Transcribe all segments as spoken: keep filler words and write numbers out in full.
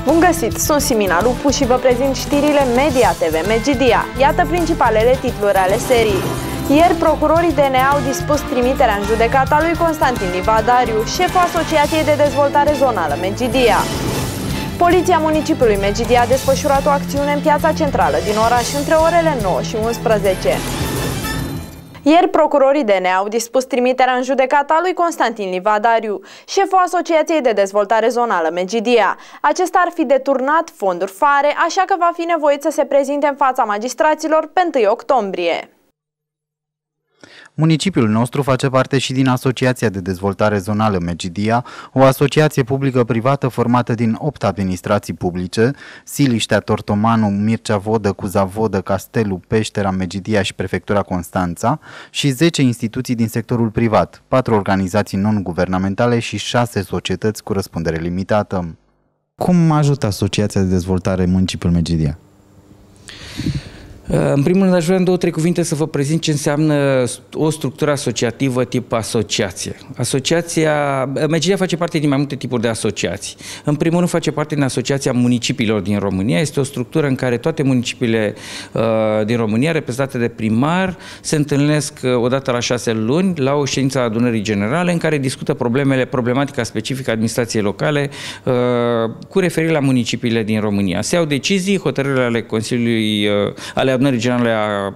Bun găsit, sunt Simina Lupu și vă prezint știrile Media T V Medgidia. Iată principalele titluri ale serii. Ieri, procurorii D N A au dispus trimiterea în judecată a lui Constantin Livadariu, șeful Asociației de Dezvoltare Zonală Medgidia. Poliția municipiului Medgidia a desfășurat o acțiune în piața centrală din oraș între orele nouă și unsprezece. Ieri, procurorii D N A au dispus trimiterea în judecată a lui Constantin Livadariu, șeful Asociației de Dezvoltare Zonală Medgidia. Acesta ar fi deturnat fonduri fare, așa că va fi nevoit să se prezinte în fața magistraților pe întâi octombrie. Municipiul nostru face parte și din Asociația de Dezvoltare Zonală Medgidia, o asociație publică-privată formată din opt administrații publice, Siliștea, Tortomanu, Mircea Vodă, Cuza Vodă, Castelul, Peștera, Medgidia și Prefectura Constanța, și zece instituții din sectorul privat, patru organizații non-guvernamentale și șase societăți cu răspundere limitată. Cum ajută Asociația de Dezvoltare Municipiul Medgidia? În primul rând, aș vrea în două, trei cuvinte să vă prezint ce înseamnă o structură asociativă tip asociație. Asociația, Medgidia face parte din mai multe tipuri de asociații. În primul rând, face parte din Asociația Municipiilor din România. Este o structură în care toate municipiile uh, din România, reprezentate de primar, se întâlnesc uh, odată la șase luni la o ședință a adunării generale în care discută problemele, problematica specifică a administrației locale uh, cu referire la municipiile din România. Se iau decizii, hotărârile ale Consiliului, uh, ale adunării generale a,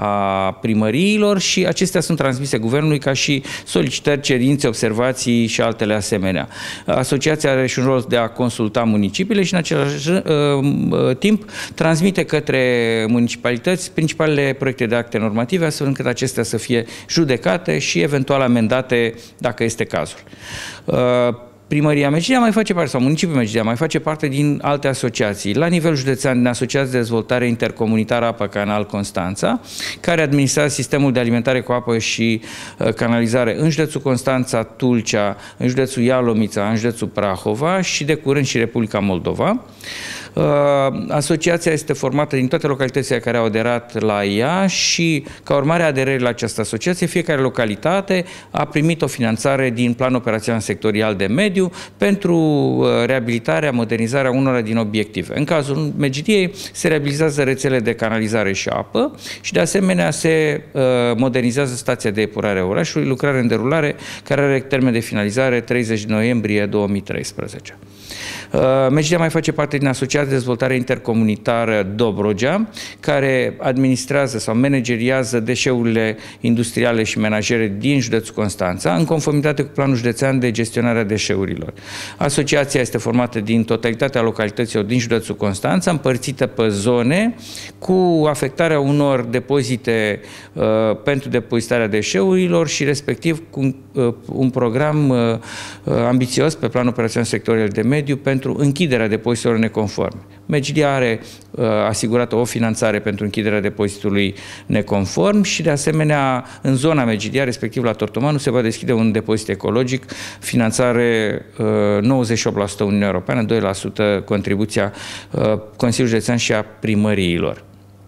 a primăriilor și acestea sunt transmise guvernului ca și solicitări, cerințe, observații și altele asemenea. Asociația are și un rol de a consulta municipiile și în același uh, uh, timp transmite către municipalități principalele proiecte de acte normative, astfel încât acestea să fie judecate și eventual amendate dacă este cazul. Uh, Primăria Medgidia mai face parte, sau municipiul Medgidia mai face parte din alte asociații. La nivel județean, din Asociația de Dezvoltare Intercomunitară Apă Canal Constanța, care administrează sistemul de alimentare cu apă și uh, canalizare în județul Constanța, Tulcea, în județul Ialomița, în județul Prahova și de curând și Republica Moldova. Uh, asociația este formată din toate localitățile care au aderat la ea și, ca urmare a aderării la această asociație, fiecare localitate a primit o finanțare din Plan Operațional Sectorial de Mediu pentru uh, reabilitarea, modernizarea unora din obiective. În cazul Medgidiei se reabilizează rețele de canalizare și apă și, de asemenea, se uh, modernizează stația de epurare a orașului, lucrare în derulare care are termen de finalizare treizeci noiembrie două mii treisprezece. Uh, Medgidia mai face parte din Asociația de Dezvoltare Intercomunitară Dobrogea, care administrează sau manageriază deșeurile industriale și menajere din județul Constanța, în conformitate cu Planul Județean de Gestionare a Deșeurilor. Asociația este formată din totalitatea localităților din județul Constanța, împărțită pe zone, cu afectarea unor depozite uh, pentru depozitarea deșeurilor și respectiv cu uh, un program uh, ambițios pe Plan Operațional Sectorial de Mediu pentru închiderea depozitelor neconforme. Medgidia are uh, asigurată o finanțare pentru închiderea depozitului neconform și, de asemenea, în zona Medgidia, respectiv la Tortomanu, se va deschide un depozit ecologic, finanțare uh, nouăzeci și opt la sută Uniunea Europeană, doi la sută contribuția uh, Consiliului Județean și a primăriilor.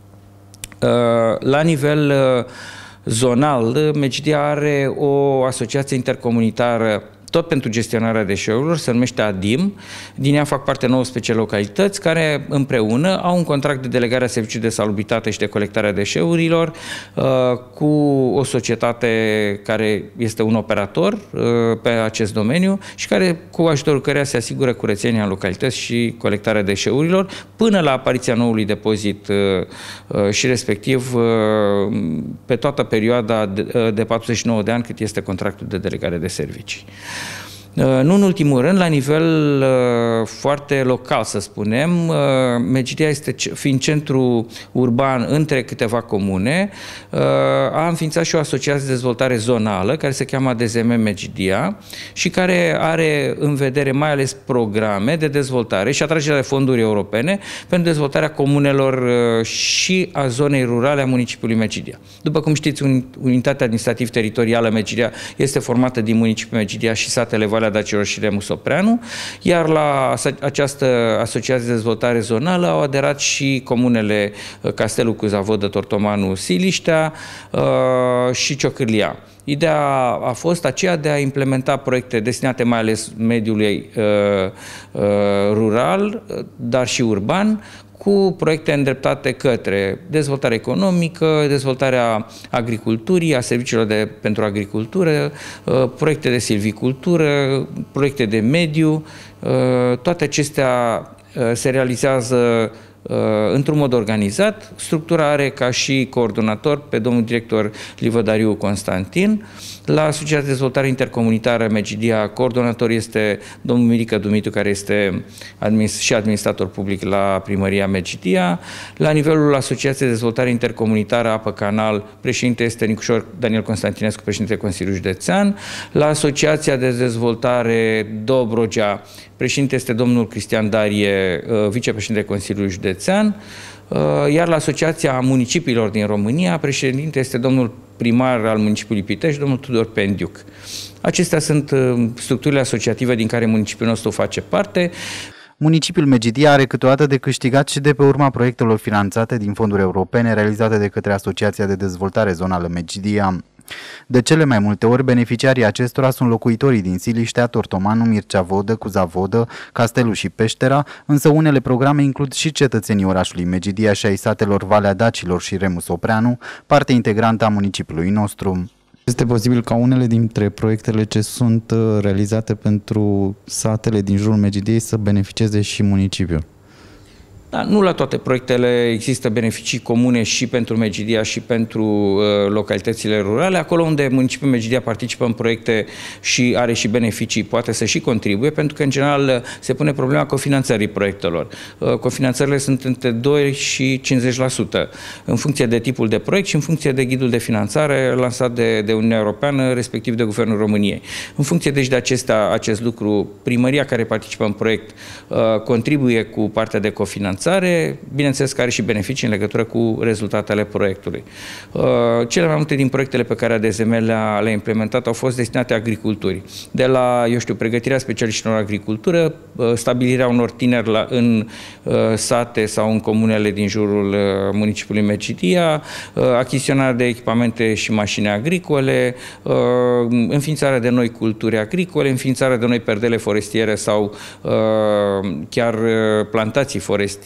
Uh, la nivel uh, zonal, Medgidia are o asociație intercomunitară tot pentru gestionarea deșeurilor, se numește A D I M. Din ea fac parte nouăsprezece localități care împreună au un contract de delegare a serviciului de salubritate și de colectare a deșeurilor uh, cu o societate care este un operator uh, pe acest domeniu și care, cu ajutorul căreia se asigură curățenia în localități și colectarea deșeurilor până la apariția noului depozit uh, uh, și respectiv uh, pe toată perioada de, uh, de patruzeci și nouă de ani cât este contractul de delegare de servicii. Nu în ultimul rând, la nivel uh, foarte local, să spunem, uh, Medgidia este, fiind centru urban între câteva comune, uh, a înființat și o asociație de dezvoltare zonală, care se cheamă A D Z M Medgidia și care are în vedere mai ales programe de dezvoltare și atragerea de fonduri europene pentru dezvoltarea comunelor uh, și a zonei rurale a municipiului Medgidia. După cum știți, unitatea administrativ-teritorială Medgidia este formată din municipiul Medgidia și satele Valea Dacilor și Remus Opreanu, iar la această asociație de dezvoltare zonală au aderat și comunele Castelul, Cuza Vodă, Tortomanu, Siliștea uh, și Ciocârlia. Ideea a fost aceea de a implementa proiecte destinate mai ales mediului uh, uh, rural, dar și urban, cu proiecte îndreptate către dezvoltarea economică, dezvoltarea agriculturii, a serviciilor de, pentru agricultură, uh, proiecte de silvicultură, proiecte de mediu. Uh, toate acestea uh, se realizează într-un mod organizat. Structura are ca și coordonator pe domnul director Livădariu Constantin. La Asociația de Dezvoltare Intercomunitară Medgidia, coordonator este domnul Mirică Dumitru, care este administ și administrator public la primăria Medgidia. La nivelul Asociației de Dezvoltare Intercomunitară Apă Canal, președinte este Nicușor Daniel Constantinescu, președinte Consiliului Județean. La Asociația de Dezvoltare Dobrogea, președinte este domnul Cristian Darie, vicepreședinte Consiliului Județean. Iar la Asociația Municipiilor din România, președinte este domnul primar al municipiului Pitești, domnul Tudor Pendiuc. Acestea sunt structurile asociative din care municipiul nostru face parte. Municipiul Medgidia are câteodată de câștigat și de pe urma proiectelor finanțate din fonduri europene realizate de către Asociația de Dezvoltare Zonală Medgidia. De cele mai multe ori, beneficiarii acestora sunt locuitorii din Siliștea, Tortomanu, Mircea Vodă, Cuza Vodă, Castelul și Peștera, însă unele programe includ și cetățenii orașului Medgidia și ai satelor Valea Dacilor și Remus Opreanu, parte integrantă a municipiului nostru. Este posibil ca unele dintre proiectele ce sunt realizate pentru satele din jurul Medgidiei să beneficieze și municipiul? Da, nu la toate proiectele există beneficii comune și pentru Medgidia și pentru uh, localitățile rurale. Acolo unde municipiul Medgidia participă în proiecte și are și beneficii, poate să și contribuie, pentru că în general se pune problema cofinanțării proiectelor. Uh, cofinanțările sunt între doi și cincizeci la sută în funcție de tipul de proiect și în funcție de ghidul de finanțare lansat de, de Uniunea Europeană, respectiv de Guvernul României. În funcție deci de acesta, acest lucru, primăria care participă în proiect uh, contribuie cu partea de cofinanțare. Bineînțeles că are și beneficii în legătură cu rezultatele proiectului. Cele mai multe din proiectele pe care A D Z M le-a le implementat au fost destinate agriculturii. De la, eu știu, pregătirea specialiștilor în agricultură, stabilirea unor tineri la, în sate sau în comunele din jurul municipiului Medgidia, achiziționarea de echipamente și mașini agricole, înființarea de noi culturi agricole, înființarea de noi perdele forestiere sau chiar plantații forestiere,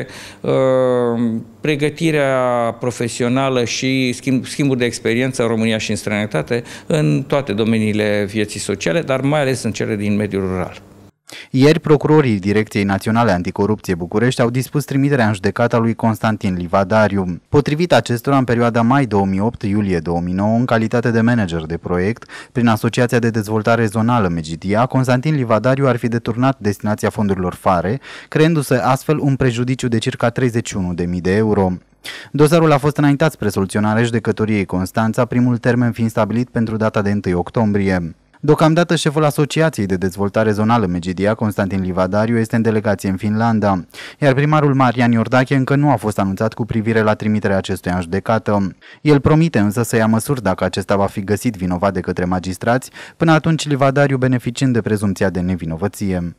pregătirea profesională și schimb, schimburi de experiență în România și în străinătate în toate domeniile vieții sociale, dar mai ales în cele din mediul rural. Ieri, procurorii Direcției Naționale Anticorupție București au dispus trimiterea în judecată a lui Constantin Livadariu. Potrivit acestora, în perioada mai două mii opt - iulie două mii nouă, în calitate de manager de proiect, prin Asociația de Dezvoltare Zonală Medgidia, Constantin Livadariu ar fi deturnat destinația fondurilor FARE, creându-se astfel un prejudiciu de circa treizeci și unu de mii de euro. Dosarul a fost înaintat spre soluționare judecătoriei Constanța, primul termen fiind stabilit pentru data de întâi octombrie. Deocamdată, șeful Asociației de Dezvoltare Zonală Medgidia, Constantin Livadariu, este în delegație în Finlanda, iar primarul Marian Iordache încă nu a fost anunțat cu privire la trimiterea acestuia în judecată. El promite însă să ia măsuri dacă acesta va fi găsit vinovat de către magistrați, până atunci Livadariu beneficiind de prezumția de nevinovăție.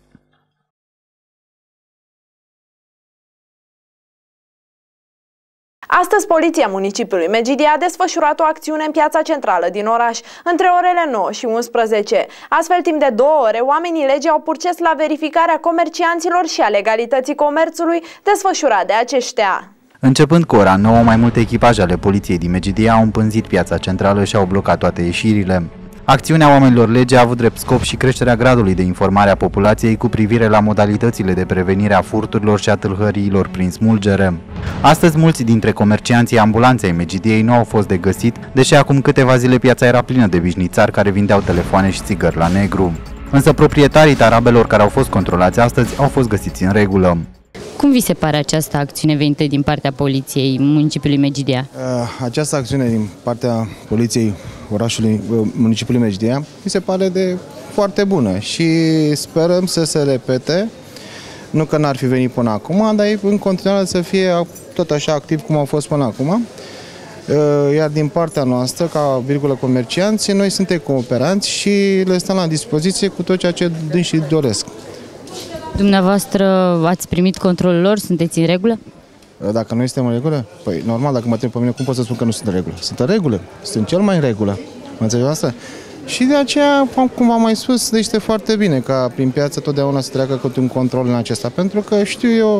Astăzi, poliția municipiului Medgidia a desfășurat o acțiune în piața centrală din oraș, între orele nouă și unsprezece. Astfel, timp de două ore, oamenii legii au purces la verificarea comercianților și a legalității comerțului desfășurat de aceștia. Începând cu ora nouă, mai multe echipaje ale poliției din Medgidia au împânzit piața centrală și au blocat toate ieșirile. Acțiunea oamenilor lege a avut drept scop și creșterea gradului de informare a populației cu privire la modalitățile de prevenire a furturilor și a tâlhăriilor prin smulgere. Astăzi, mulți dintre comercianții ambulanței Medgidiei nu au fost de găsit, deși acum câteva zile piața era plină de vișnițari care vindeau telefoane și țigări la negru. Însă proprietarii tarabelor care au fost controlați astăzi au fost găsiți în regulă. Cum vi se pare această acțiune venită din partea poliției municipiului Medgidia? Această acțiune din partea poliției orașului, municipiului Medgidia mi se pare de foarte bună și sperăm să se repete. Nu că n-ar fi venit până acum, dar în continuare să fie tot așa activ cum au fost până acum. Iar din partea noastră, ca virgulă comercianți, noi suntem cooperanți și le stăm la dispoziție cu tot ceea ce dânsii doresc. Dumneavoastră ați primit controlul lor? Sunteți în regulă? Dacă noi suntem în regulă? Păi normal, dacă mă întreb pe mine, cum pot să spun că nu sunt în regulă? Sunt în regulă, sunt cel mai în regulă. Mă înțelegeți asta? Și de aceea, cum v-am mai spus, este foarte bine ca prin piață totdeauna să treacă câte un control în acesta, pentru că știu eu,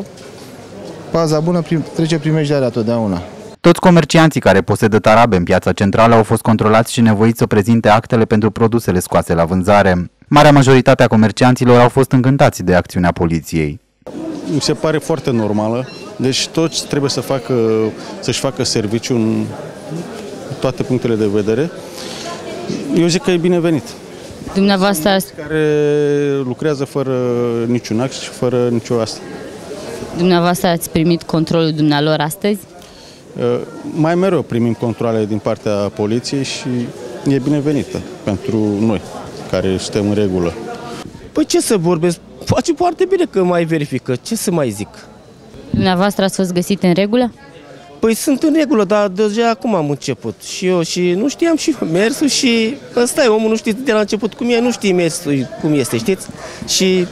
baza bună prin, trece prin Medgidia totdeauna. Toți comercianții care posedă tarabe în piața centrală au fost controlați și nevoiți să prezinte actele pentru produsele scoase la vânzare. Marea majoritate a comercianților au fost încântați de acțiunea poliției. Mi se pare foarte normală, deci toți trebuie să facă, să-și facă serviciu în toate punctele de vedere. Eu zic că e binevenit. Dumneavoastră care lucrează fără niciun act și fără nicio asta. Dumneavoastră ați primit controlul dumnealor astăzi? Mai mereu primim controale din partea poliției și e binevenită pentru noi, care suntem în regulă. Păi ce să vorbesc? Face foarte bine că mai verifică. Ce să mai zic? Dumneavoastră ați fost găsit în regulă? Păi sunt în regulă, dar deja acum am început. Și eu și nu știam și mersul și ăsta e, omul nu știe de la început cum e, nu știe mersul cum este, știți? Și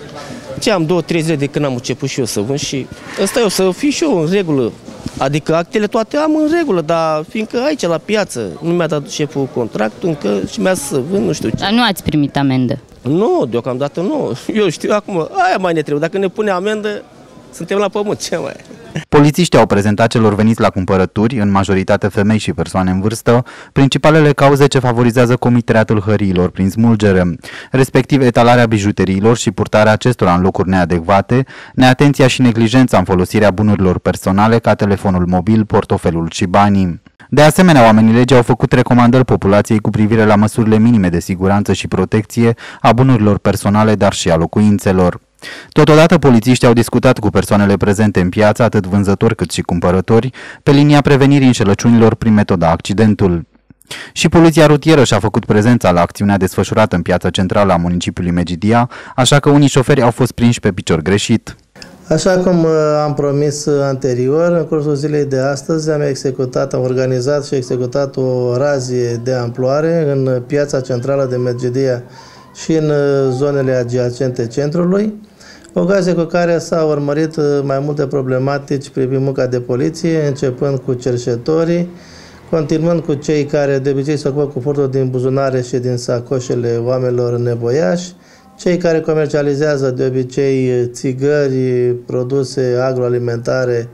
ce am două, trei zile de când am început și eu să vând și ăsta e, o să fiu și eu în regulă. Adică actele toate am în regulă, dar fiindcă aici la piață nu mi-a dat șeful contractul încă și mi-a să vând, nu știu ce. Dar nu ați primit amendă? Nu, deocamdată nu. Eu știu acum, aia mai ne trebuie. Dacă ne pune amendă, suntem la pământ, ce mai? Polițiștii au prezentat celor veniți la cumpărături, în majoritate femei și persoane în vârstă, principalele cauze ce favorizează comiterea tâlhăriilor prin smulgere, respectiv etalarea bijuteriilor și purtarea acestora în locuri neadecvate, neatenția și neglijența în folosirea bunurilor personale ca telefonul mobil, portofelul și banii. De asemenea, oamenii legii au făcut recomandări populației cu privire la măsurile minime de siguranță și protecție a bunurilor personale, dar și a locuințelor. Totodată, polițiștii au discutat cu persoanele prezente în piață, atât vânzători cât și cumpărători, pe linia prevenirii înșelăciunilor prin metoda accidentul. Și poliția rutieră și-a făcut prezența la acțiunea desfășurată în piața centrală a municipiului Medgidia, așa că unii șoferi au fost prinși pe picior greșit. Așa cum am promis anterior, în cursul zilei de astăzi am executat, am organizat și executat o razie de amploare în piața centrală de Medgidia și în zonele adiacente centrului, ocazie cu care s-au urmărit mai multe problematici privind munca de poliție, începând cu cerșetorii, continuând cu cei care de obicei se ocupă cu furtul din buzunare și din sacoșele oamenilor nevoiași, cei care comercializează de obicei țigări, produse agroalimentare,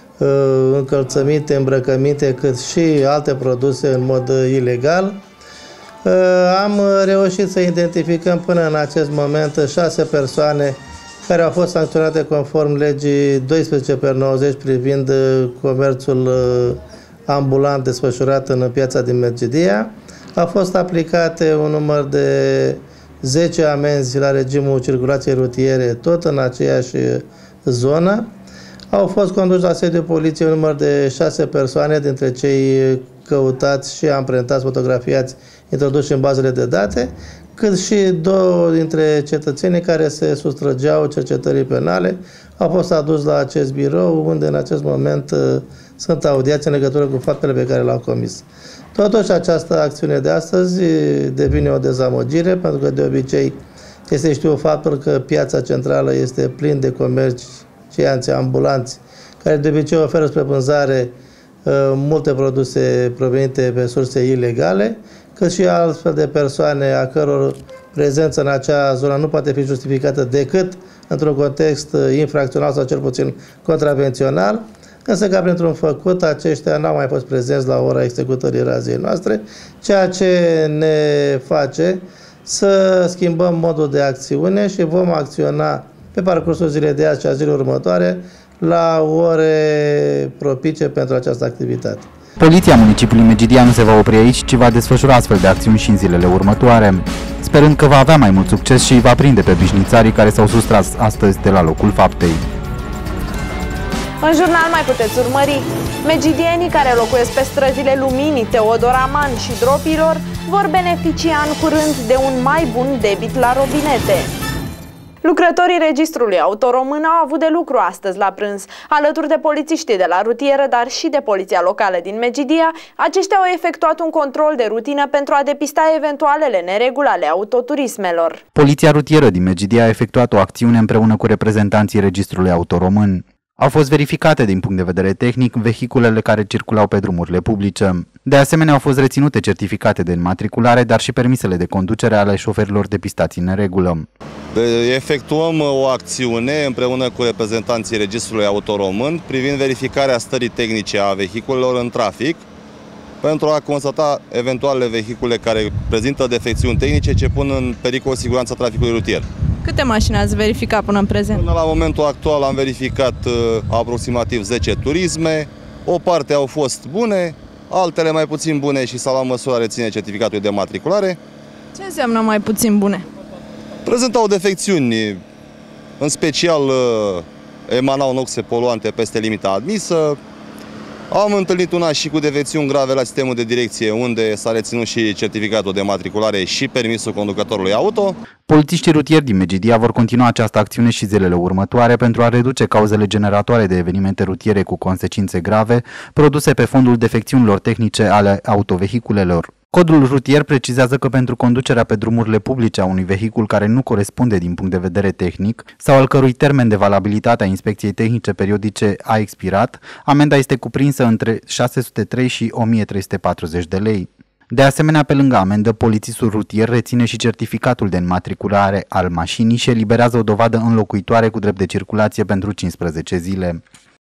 încălțăminte, îmbrăcăminte, cât și alte produse în mod ilegal. Am reușit să identificăm până în acest moment șase persoane care au fost sancționate conform legii doisprezece pe nouăzeci privind comerțul ambulant desfășurat în piața din Medgidia. Au fost aplicate un număr de zece amenzi la regimul circulației rutiere, tot în aceeași zonă. Au fost conduși la sediul poliției un număr de șase persoane, dintre cei căutați și amprentați, fotografiați, introduși în bazele de date, cât și două dintre cetățenii care se sustrăgeau cercetării penale au fost aduși la acest birou, unde în acest moment sunt audiați în legătură cu faptele pe care le-au comis. Totuși, această acțiune de astăzi devine o dezamăgire, pentru că de obicei este știut faptul că piața centrală este plin de comercianți ambulanți, care de obicei oferă spre vânzare uh, multe produse provenite pe surse ilegale, cât și altfel de persoane a căror prezență în acea zonă nu poate fi justificată decât într-un context infracțional sau cel puțin contravențional, însă ca printr-un făcut aceștia n-au mai fost prezenți la ora executării raziei noastre, ceea ce ne face să schimbăm modul de acțiune și vom acționa pe parcursul zilei de azi și a zilei următoare la ore propice pentru această activitate. Poliția municipiului Medgidia nu se va opri aici, ci va desfășura astfel de acțiuni și în zilele următoare, sperând că va avea mai mult succes și îi va prinde pe bișnițarii care s-au sustras astăzi de la locul faptei. În jurnal mai puteți urmări: medgidienii care locuiesc pe străzile Luminii, Teodoraman și Dropilor vor beneficia în curând de un mai bun debit la robinete. Lucrătorii Registrului Auto Român au avut de lucru astăzi la prânz. Alături de polițiștii de la rutieră, dar și de poliția locală din Medgidia, aceștia au efectuat un control de rutină pentru a depista eventualele nereguli ale autoturismelor. Poliția rutieră din Medgidia a efectuat o acțiune împreună cu reprezentanții Registrului Auto Român. Au fost verificate din punct de vedere tehnic vehiculele care circulau pe drumurile publice. De asemenea, au fost reținute certificate de înmatriculare, dar și permisele de conducere ale șoferilor depistați în neregulă. Efectuăm o acțiune împreună cu reprezentanții Registrului Auto Român privind verificarea stării tehnice a vehiculelor în trafic pentru a constata eventuale vehicule care prezintă defecțiuni tehnice ce pun în pericol siguranța traficului rutier. Câte mașini ați verificat până în prezent? Până la momentul actual am verificat uh, aproximativ zece turisme, o parte au fost bune, altele mai puțin bune și s-a luat măsura reține certificatului de matriculare. Ce înseamnă mai puțin bune? Prezentau defecțiuni, în special uh, emanau noxe poluante peste limita admisă. Am întâlnit una și cu defecțiuni grave la sistemul de direcție, unde s-a reținut și certificatul de matriculare și permisul conducătorului auto. Polițiștii rutieri din Medgidia vor continua această acțiune și zilele următoare pentru a reduce cauzele generatoare de evenimente rutiere cu consecințe grave produse pe fondul defecțiunilor tehnice ale autovehiculelor. Codul rutier precizează că pentru conducerea pe drumurile publice a unui vehicul care nu corespunde din punct de vedere tehnic sau al cărui termen de valabilitate a inspecției tehnice periodice a expirat, amenda este cuprinsă între șase sute trei și o mie trei sute patruzeci de lei. De asemenea, pe lângă amendă, polițistul rutier reține și certificatul de înmatriculare al mașinii și eliberează o dovadă înlocuitoare cu drept de circulație pentru cincisprezece zile.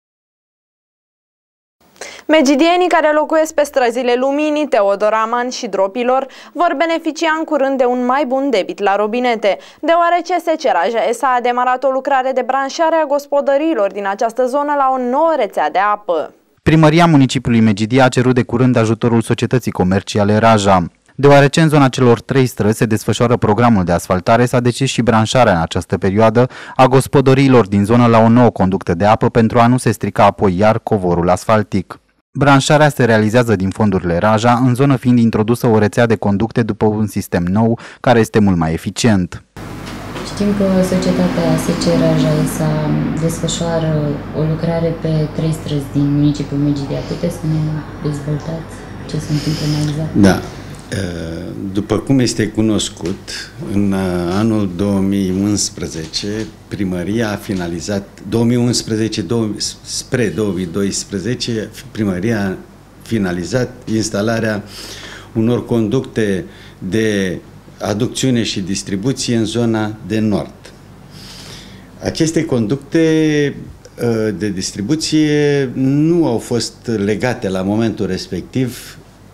Medgidienii care locuiesc pe străzile Luminii, Teodoraman și Dropilor vor beneficia în curând de un mai bun debit la robinete, deoarece Seceraja S A a demarat o lucrare de branșare a gospodăriilor din această zonă la o nouă rețea de apă. Primăria municipiului Medgidia a cerut de curând ajutorul societății comerciale Raja. Deoarece în zona celor trei străzi se desfășoară programul de asfaltare, s-a decis și branșarea în această perioadă a gospodăriilor din zonă la o nouă conductă de apă pentru a nu se strica apoi iar covorul asfaltic. Branșarea se realizează din fondurile Raja, în zonă fiind introdusă o rețea de conducte după un sistem nou, care este mult mai eficient. Știm că societatea Seceraja S A desfășoară o lucrare pe trei străzi din municipiul Medgidia. Puteți să ne dezvoltați ce se întâmplă mai exact? Da. După cum este cunoscut, în anul două mii unsprezece, primăria a finalizat, două mii unsprezece spre două mii doisprezece, primăria a finalizat instalarea unor conducte de aducțiune și distribuție în zona de nord. Aceste conducte de distribuție nu au fost legate la momentul respectiv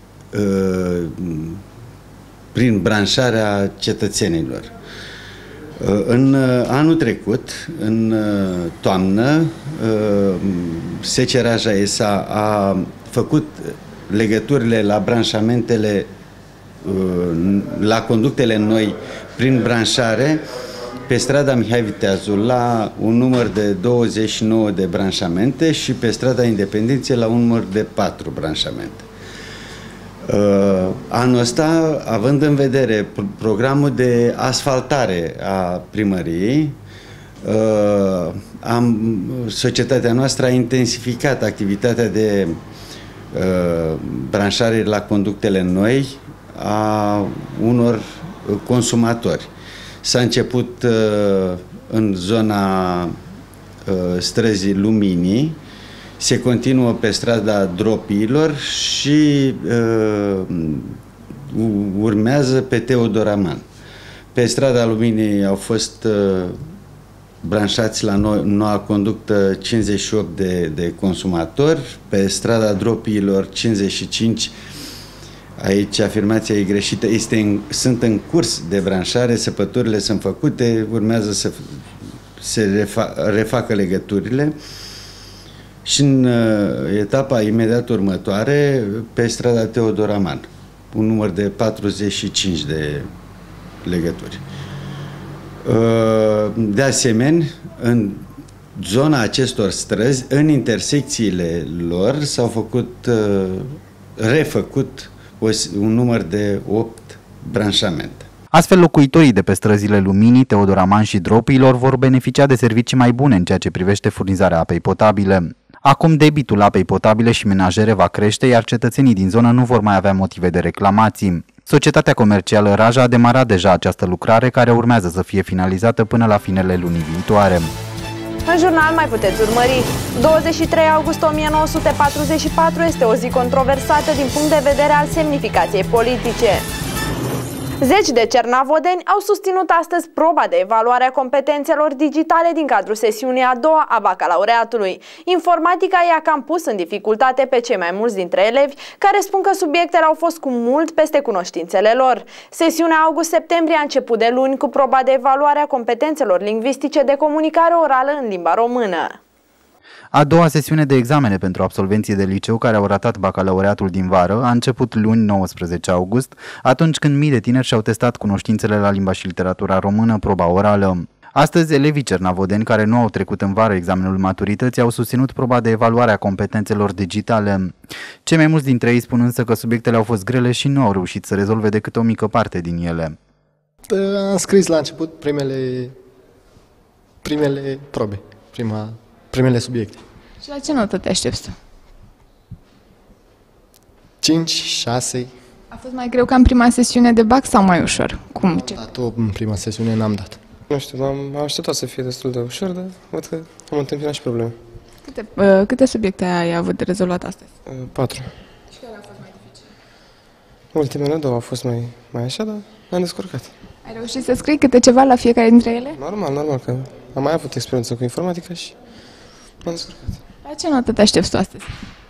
prin branșarea cetățenilor. În anul trecut, în toamnă, Seceraja S A a făcut legăturile la branșamentele, la conductele noi prin branșare pe strada Mihai Viteazul la un număr de douăzeci și nouă de branșamente și pe strada Independenței la un număr de patru branșamente. Uh, anul ăsta, având în vedere programul de asfaltare a primăriei, uh, am, societatea noastră a intensificat activitatea de uh, branșare la conductele noi a unor consumatori. S-a început uh, în zona uh, străzii Luminii, se continuă pe strada Dropiilor și uh, urmează pe Teodoraman. Pe strada Luminii au fost uh, branșați la no noua conductă cincizeci și opt de, de consumatori, pe strada Dropiilor cincizeci și cinci. Aici afirmația e greșită, este în, sunt în curs de branșare, săpăturile sunt făcute, urmează să se refa, refacă legăturile. Și în uh, etapa imediat următoare, pe strada Teodoraman, un număr de patruzeci și cinci de legături. Uh, de asemenea, în zona acestor străzi, în intersecțiile lor, s-au făcut, uh, refăcut o, un număr de opt branșamente. Astfel, locuitorii de pe străzile Luminii, Teodoraman și Dropiilor vor beneficia de servicii mai bune în ceea ce privește furnizarea apei potabile. Acum debitul apei potabile și menajere va crește, iar cetățenii din zonă nu vor mai avea motive de reclamații. Societatea comercială Raja a demarat deja această lucrare, care urmează să fie finalizată până la finele lunii viitoare. În jurnal mai puteți urmări. douăzeci și trei august o mie nouă sute patruzeci și patru este o zi controversată din punct de vedere al semnificației politice. Zeci de cernavodeni au susținut astăzi proba de evaluare a competențelor digitale din cadrul sesiunii a doua a bacalaureatului. Informatica i-a cam pus în dificultate pe cei mai mulți dintre elevi, care spun că subiectele au fost cu mult peste cunoștințele lor. Sesiunea august-septembrie a început de luni cu proba de evaluare a competențelor lingvistice de comunicare orală în limba română. A doua sesiune de examene pentru absolvenții de liceu care au ratat bacalaureatul din vară a început luni nouăsprezece august, atunci când mii de tineri și-au testat cunoștințele la limba și literatura română, proba orală. Astăzi, elevii cernavodeni care nu au trecut în vară examenul maturității au susținut proba de evaluare a competențelor digitale. Cei mai mulți dintre ei spun însă că subiectele au fost grele și nu au reușit să rezolve decât o mică parte din ele. Am scris la început primele, primele probe, prima, primele subiecte. Și la ce notă te aștepți tu? cinci, șase. A fost mai greu ca în prima sesiune de bac sau mai ușor? Cum? Am dat-o în prima sesiune, n-am dat. Nu știu, am așteptat să fie destul de ușor, dar văd că am întâmpinat și probleme. Câte, uh, câte subiecte ai avut de rezolvat astăzi? Uh, patru. Și care a fost mai dificil? Ultimele două au fost mai, mai așa, dar am descurcat. Ai reușit să scrii câte ceva la fiecare dintre ele? Normal, normal, că am mai avut experiență cu informatica și m-am descurcat. La ce notă te aștepți tu astăzi?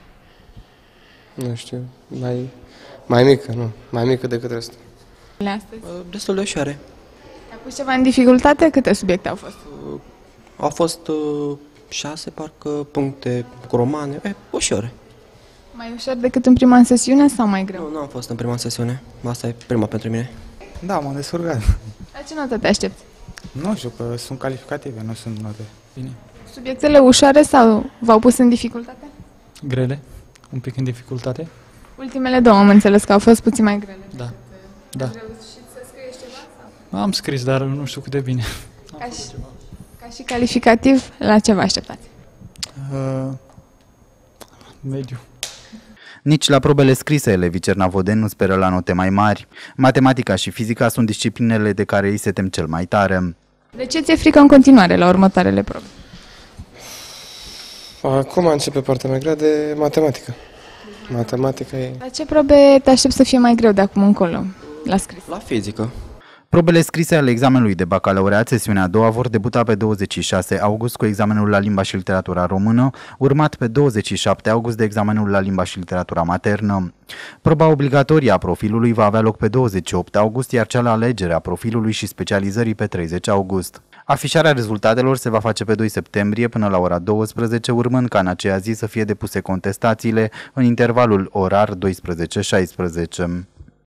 Nu știu, mai, mai mică, nu, mai mică decât restul. Astăzi? Destul de ușoare. Ai pus ceva în dificultate? Câte subiecte au fost? Uh, au fost uh, șase, parcă, puncte cu romane, e, ușoare. Mai ușor decât în prima sesiune sau mai greu? Nu, nu am fost în prima sesiune, asta e prima pentru mine. Da, m-am descurcat. La ce notă te aștepți? Nu știu, că sunt calificative, nu sunt note. Bine. Subiectele ușoare sau v-au pus în dificultate? Grele, un pic în dificultate. Ultimele două am înțeles că au fost puțin mai grele. Da, da. Ai reușit să scrii ceva? Sau? Am scris, dar nu știu cât de bine. Ca și, ca și calificativ, la ce vă așteptați? Uh, mediu. Nici la probele scrise elevii cernavodeni nu speră la note mai mari. Matematica și fizica sunt disciplinele de care ei se tem cel mai tare. De ce ți-e frică în continuare la următoarele probe? Acum începe partea mai grea de matematică. Matematica e... La ce probe te aștepți să fie mai greu de acum încolo, la scris? La fizică. Probele scrise ale examenului de bacalaureat, sesiunea a doua, vor debuta pe douăzeci și șase august cu examenul la limba și literatura română, urmat pe douăzeci și șapte august de examenul la limba și literatura maternă. Proba obligatorie a profilului va avea loc pe douăzeci și opt august, iar cea la alegere a profilului și specializării pe treizeci august. Afișarea rezultatelor se va face pe doi septembrie până la ora douăsprezece, urmând ca în aceea zi să fie depuse contestațiile în intervalul orar douăsprezece șaisprezece.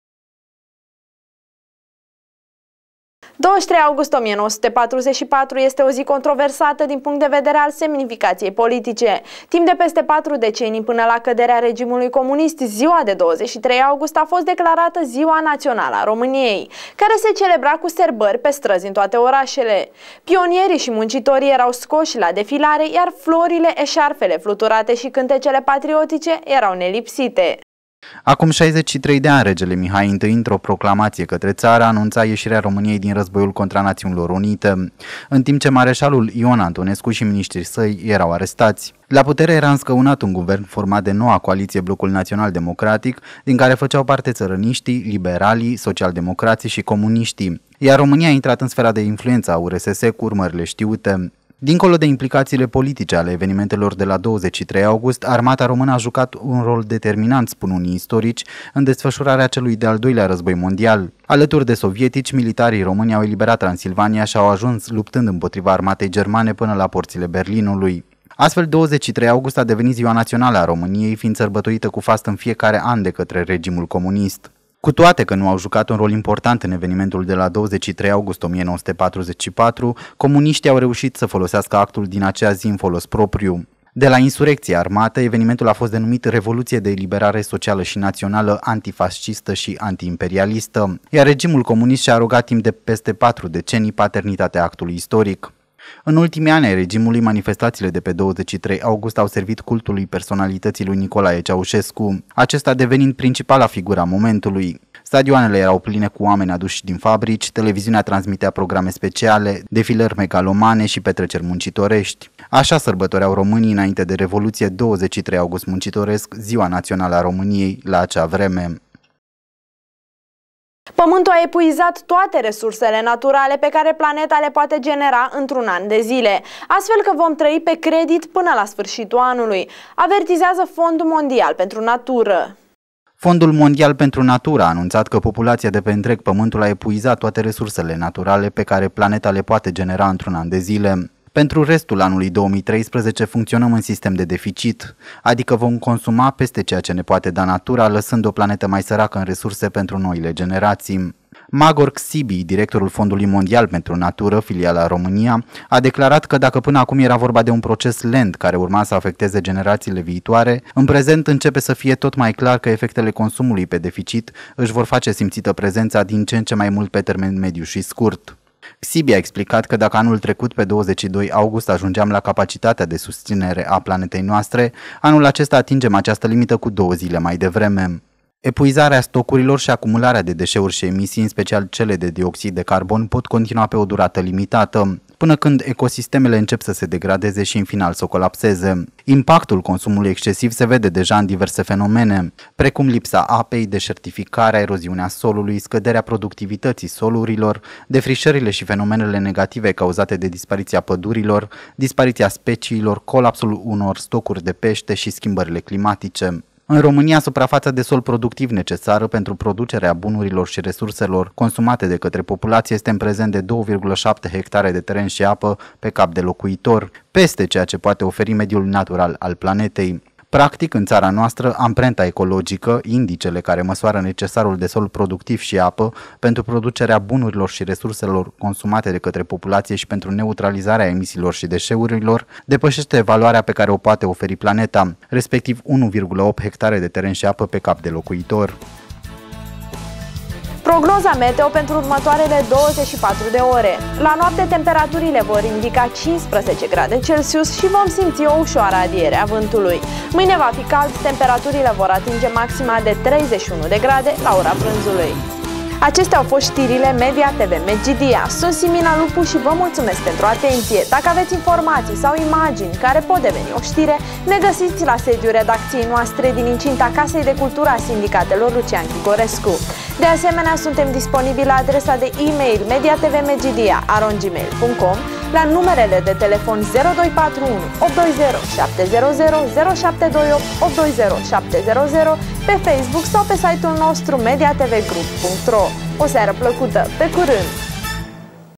douăzeci și trei august o mie nouă sute patruzeci și patru este o zi controversată din punct de vedere al semnificației politice. Timp de peste patru decenii până la căderea regimului comunist, ziua de douăzeci și trei august a fost declarată Ziua Națională a României, care se celebra cu sărbări pe străzi în toate orașele. Pionierii și muncitorii erau scoși la defilare, iar florile, eșarfele fluturate și cântecele patriotice erau nelipsite. Acum șaizeci și trei de ani, regele Mihai întâi, într-o proclamație către țară, anunța ieșirea României din războiul contra Națiunilor Unite, în timp ce mareșalul Ion Antonescu și miniștrii săi erau arestați. La putere era înscăunat un guvern format de noua coaliție Blocul Național Democratic, din care făceau parte țărăniștii, liberalii, socialdemocrații și comuniștii, iar România a intrat în sfera de influență a U R S S cu urmările știute. Dincolo de implicațiile politice ale evenimentelor de la douăzeci și trei august, armata română a jucat un rol determinant, spun unii istorici, în desfășurarea celui de-al doilea război mondial. Alături de sovietici, militarii români au eliberat Transilvania și au ajuns luptând împotriva armatei germane până la porțile Berlinului. Astfel, douăzeci și trei august a devenit Ziua Națională a României, fiind sărbătorită cu fast în fiecare an de către regimul comunist. Cu toate că nu au jucat un rol important în evenimentul de la douăzeci și trei august o mie nouă sute patruzeci și patru, comuniștii au reușit să folosească actul din acea zi în folos propriu. De la insurecție armată, evenimentul a fost denumit Revoluție de Eliberare Socială și Națională Antifascistă și Antiimperialistă, iar regimul comunist și-a arogat timp de peste patru decenii paternitatea actului istoric. În ultimii ani ai regimului, manifestațiile de pe douăzeci și trei august au servit cultului personalității lui Nicolae Ceaușescu, acesta devenind principala figură a momentului. Stadioanele erau pline cu oameni aduși din fabrici, televiziunea transmitea programe speciale, defilări megalomane și petreceri muncitorești. Așa sărbătoreau românii înainte de Revoluție douăzeci și trei august muncitoresc, Ziua Națională a României, la acea vreme. Pământul a epuizat toate resursele naturale pe care planeta le poate genera într-un an de zile, astfel că vom trăi pe credit până la sfârșitul anului, avertizează Fondul Mondial pentru Natură. Fondul Mondial pentru Natură a anunțat că populația de pe întreg pământul a epuizat toate resursele naturale pe care planeta le poate genera într-un an de zile. Pentru restul anului două mii treisprezece funcționăm în sistem de deficit, adică vom consuma peste ceea ce ne poate da natura, lăsând o planetă mai săracă în resurse pentru noile generații. Magor Xibi, directorul Fondului Mondial pentru Natură, filiala România, a declarat că dacă până acum era vorba de un proces lent care urma să afecteze generațiile viitoare, în prezent începe să fie tot mai clar că efectele consumului pe deficit își vor face simțită prezența din ce în ce mai mult pe termen mediu și scurt. Xibi a explicat că dacă anul trecut pe douăzeci și doi august ajungeam la capacitatea de susținere a planetei noastre, anul acesta atingem această limită cu două zile mai devreme. Epuizarea stocurilor și acumularea de deșeuri și emisii, în special cele de dioxid de carbon, pot continua pe o durată limitată, până când ecosistemele încep să se degradeze și în final să colapseze. Impactul consumului excesiv se vede deja în diverse fenomene, precum lipsa apei, deșertificarea, eroziunea solului, scăderea productivității solurilor, defrișările și fenomenele negative cauzate de dispariția pădurilor, dispariția speciilor, colapsul unor stocuri de pește și schimbările climatice. În România, suprafața de sol productiv necesară pentru producerea bunurilor și resurselor consumate de către populație este în prezent de două virgulă șapte hectare de teren și apă pe cap de locuitor, peste ceea ce poate oferi mediul natural al planetei. Practic, în țara noastră, amprenta ecologică, indicele care măsoară necesarul de sol productiv și apă pentru producerea bunurilor și resurselor consumate de către populație și pentru neutralizarea emisiilor și deșeurilor, depășește valoarea pe care o poate oferi planeta, respectiv unu virgulă opt hectare de teren și apă pe cap de locuitor. Prognoza meteo pentru următoarele douăzeci și patru de ore. La noapte temperaturile vor indica cincisprezece grade Celsius și vom simți o ușoară adiere a vântului. Mâine va fi cald, temperaturile vor atinge maxima de treizeci și unu de grade la ora prânzului. Acestea au fost știrile Media T V Medgidia. Sunt Simina Lupu și vă mulțumesc pentru atenție. Dacă aveți informații sau imagini care pot deveni o știre, ne găsiți la sediul redacției noastre din incinta Casei de Cultură a Sindicatelor Lucian Chicorescu. De asemenea, suntem disponibili la adresa de e-mail mediatvmedgidia arond gmail punct com, la numerele de telefon zero doi patru unu opt doi zero șapte zero zero zero șapte doi opt opt doi zero șapte zero zero, pe Facebook sau pe site-ul nostru mediatvgroup punct ro. O seară plăcută! Pe curând!